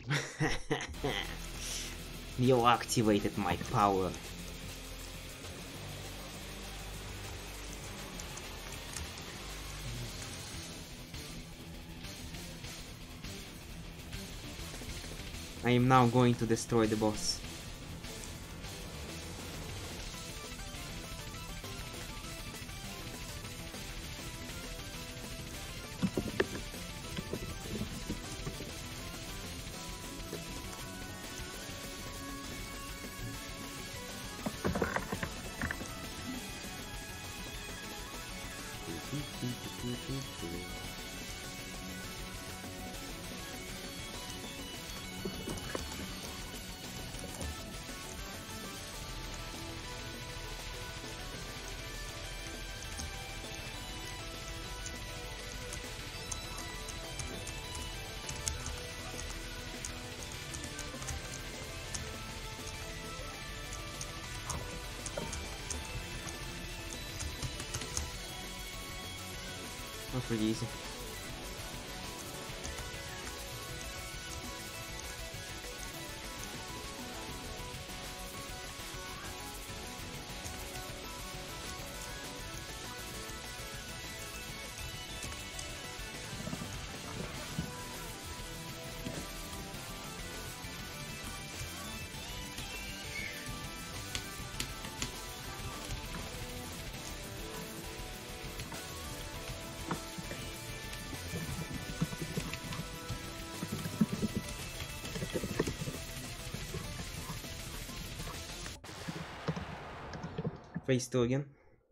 You activated my power. I am now going to destroy the boss. That's pretty easy. Phase 2 again.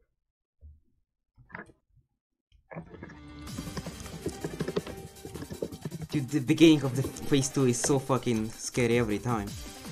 Dude, the beginning of the phase 2 is so fucking scary every time.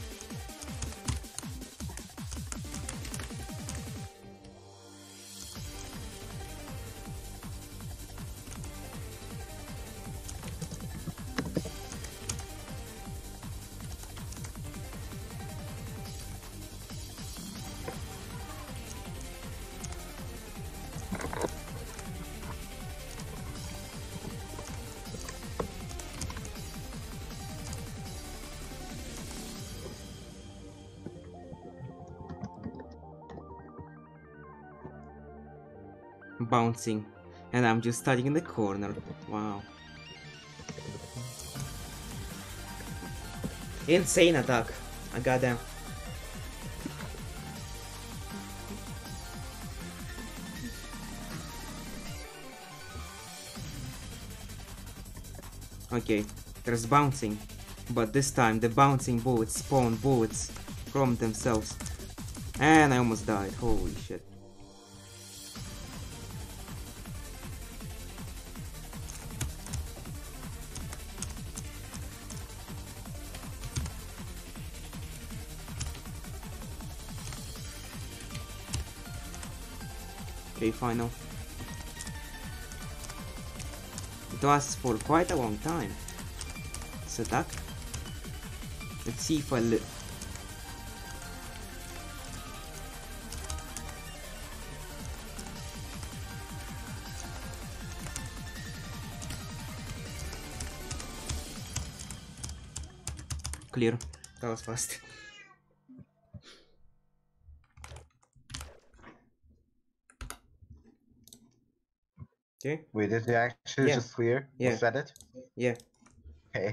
Bouncing, and I'm just standing in the corner. Wow. Insane attack. I got them. Okay, there's bouncing, but this time the bouncing bullets spawn bullets from themselves. And I almost died. Holy shit. Okay, final. It was for quite a long time. This attack. Let's see if I live. Clear. That was fast. Okay. Wait, did it actually just clear? Yeah. Was that it? Yeah. Okay.